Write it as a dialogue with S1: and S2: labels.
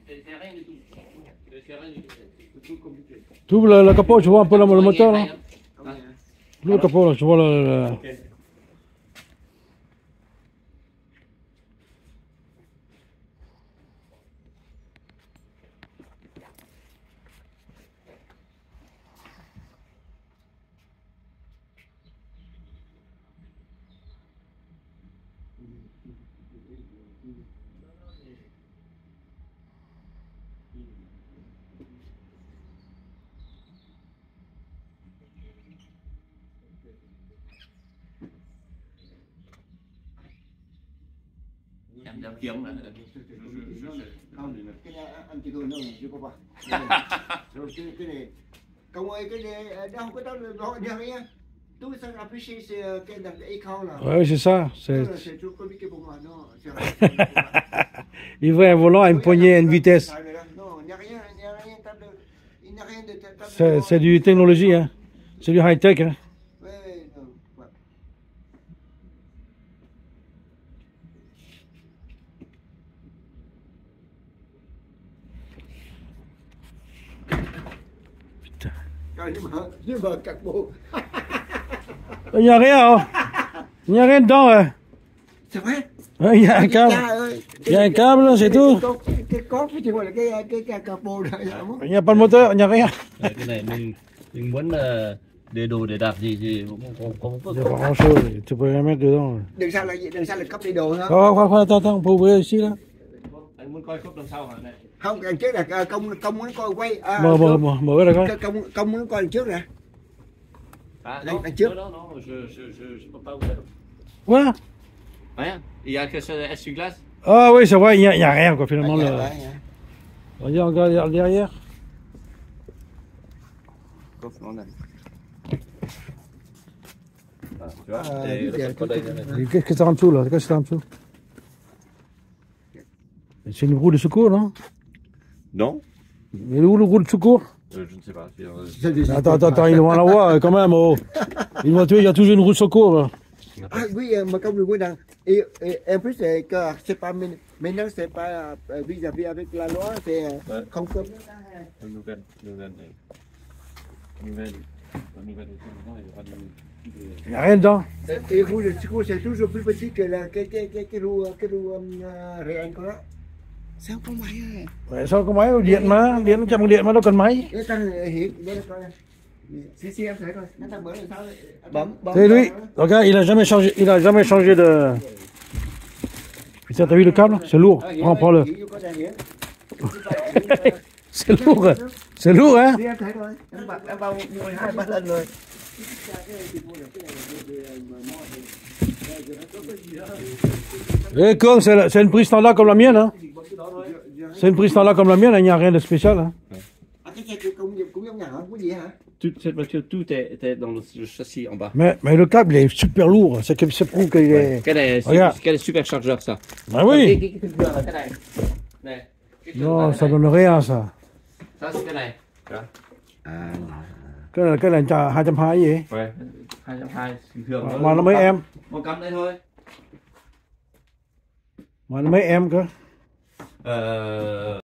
S1: Tu ouvres le capot, tu vois un peu le moteur là. Tu ouvres le capot là, tu vois le...
S2: Giảm tiếng nữa.
S3: Không, cái này ăn chỉ thôi đâu, chưa có vào. Rồi cái này, công ơi cái này đâu có đâu gọi nhà ấy. Tout ça affiché c'est dans l'écran là.
S1: Ouais, c'est ça.
S3: C'est tout compliqué pour moi, non.
S1: Il veut un volant à une poignée à une vitesse.
S3: Non, il n'y a rien, il n'y a rien de...
S1: C'est du technologie, hein. C'est du high-tech, hein.
S3: Ouais, non, ouais.
S1: Putain.
S3: Nhưng mà các bộ...
S1: Il n'y a rien, hein. Il n'y a rien dedans, hein.
S3: C'est vrai?
S1: Il y a un câble. Il y a un câble, c'est tout.
S3: Cái cốt chứ gọi là cái capo đó.
S1: Il n'y a pas de moteur, il n'y a rien.
S2: Cái này mình muốn để đồ để đạp gì thì cũng không
S1: Il n'y a pas grand chose, tu peux rien mettre dedans.
S3: Đằng sau là cấp đi đồ hả?
S1: Attends, on peut ouvrir ici là.
S2: anh muốn coi khúc đằng sau hả này?
S3: Không, đằng trước là công muốn coi quay.
S1: Mở ra coi.
S3: Công muốn coi đằng trước nè.
S2: Non, je peux pas ouvrir.
S1: Quoi?
S2: Rien. Il y a que ça essuie-glace.
S1: Ah oui, c'est vrai, il n'y a rien quoi finalement. Regarde derrière.
S2: Coffre non này.
S1: Qu'est-ce que c'est en dessous là? Qu'est-ce que c'est en dessous? C'est une roue de secours, non?
S2: Non.
S1: Mais où le roue de secours?
S2: Je ne sais pas.
S1: Attends, ils vont en avoir quand même. Oh. Ils vont tuer, il y a toujours une roue de secours là.
S3: Ah oui, mà công được rằng et en plus c'est pas maintenant c'est pas vis-à-vis avec la loi, c'est không cấm.
S2: Nouvelle.
S1: Il n'y a rien dedans.
S3: Et roue de secours c'est toujours plus petit que cái roue réelle của nó. Sao không máy à?
S1: Vậy sao có máy điện mà, điện trong điện mà đâu cần máy.
S3: Cái tăng hiện đây là coi. Si em thấy coi, nó tăng bữa là sao? Bấm.
S1: C'est lui. Regarde, il a jamais changé de. Putain, t'as vu le câble? C'est lourd. Prends-le. C'est lourd. C'est lourd, hein?
S3: Em thấy coi, em vào 12-3 lần rồi.
S1: Et comme c'est une prise standard comme la mienne, hein? C'est une prise standard comme la mienne, il n'y a rien de spécial, hein?
S3: Cái xe cũng giống nhà không có gì hả?
S2: Toute cette voiture, tout était dans le châssis en bas.
S1: Mais le câble il est super lourd, ça prouve qu'il est.
S2: Quel superchargeur ça?
S1: Ah oui.
S2: Cái này. Này.
S1: Non, ça donne rien ça.
S2: Ça c'est cái này.
S1: Cái này 220 gì?
S2: Ouais. 220 bình thường.
S1: Mà nó mấy em?
S2: Một cắm đây thôi.
S1: Mà nó mấy em cơ?